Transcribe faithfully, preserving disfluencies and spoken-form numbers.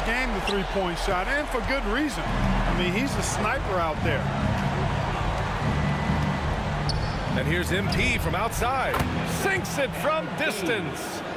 game, the three-point shot, and for good reason. I mean, he's a sniper out there. And here's M P from outside. Sinks it from distance.